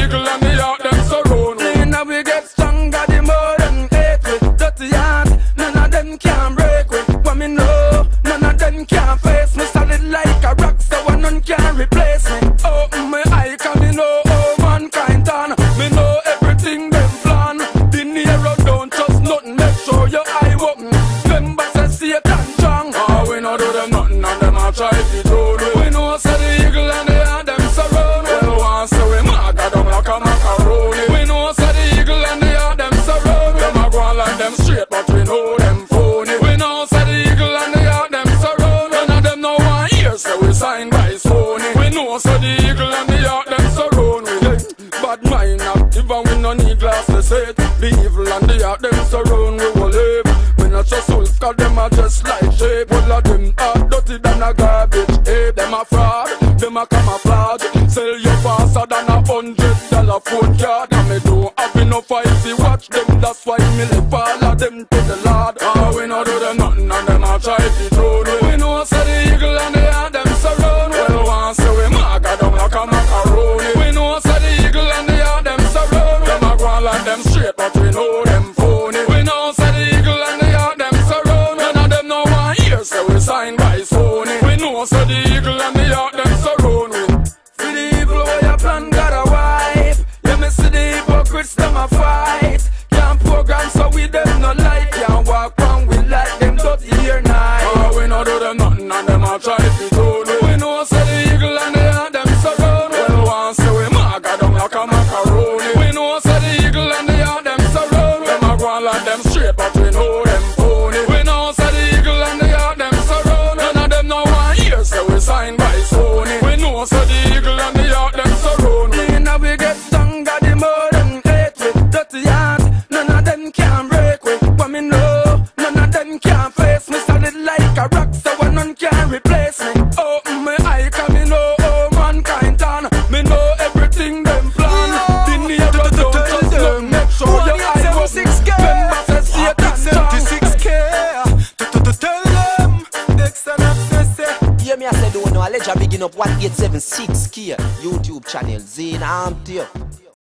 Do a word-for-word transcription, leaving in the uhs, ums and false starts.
eagle and the heart them surround we. Me now we get stronger the more them hate we. Dirty heart, none of them can break we. What me know, none of them can face me. Solid like a rock, so none can replace me. Open my eye, can me know how mankind done. Me know everything them plan. The Nero don't trust nothing, make sure your eye open. Remember say Satan strong. Ah, we no do them nothing and them a try to do we. We know say the eagle and the heart them surround we. Well, once so we maga down like a macaroni. We know say the eagle and the heart them surround we. Them a go on like them straight, but we know them phony. We know say the eagle and the heart them surround we. None of them no one here, so we sign by Sony. We know say the eagle and the heart them surround we. Bad mind active and we no need glasses set. The evil and the heart them surround we will live. We not just wolf cause them a just like shape. All of them are dirty than a garbage ape. Them a fraud, them a camouflage. Sell you faster than a hundred dollar phone card. And me don't have enough eyes to watch them. That's why me left all of them to the Lord. Ah, we no do them nothing and them a try to throw we. We know say the eagle and the heart them surround we. Well, once so we maga down like a macaroni. We know say the eagle and the heart them surround we. Them a go on like them straight, but we know them phony. We know say the eagle and the heart them surround we. None of them no one here, so we sign by Sony. We know say the eagle and the heart them surround we. For the evil way you plan got a wipe. Yeah, me see the hypocrites them a fight. Can't program so we them no like. Can't walk on we like them dirty here night. Ah, we no do them nothing and them a try to do we. We know say the eagle and the heart them surround we. Well, once so we maga down like a macaroni. We know say the eagle and the heart them surround we. Them a go on like them straight, but we know them phony. We know say the eagle and the heart them surround we. None of them no one here, so we sign by Sony. We know say the eagle and the heart them surround we. Me now we get stronger the more them hate we. Dirty heart, none of them can break we. What me know, none of them can face me. Solid like a rock, so none can replace me. Open my eye, can me know how mankind done. Me know everything them plan. The Nero don't trust nothing, make sure your eye open. Remember say Satan strong. Tell them, Dexter Access. Yeah, me I said, don't know, I let you begin up one eight seven six K YouTube channel, Zane Arm Tape.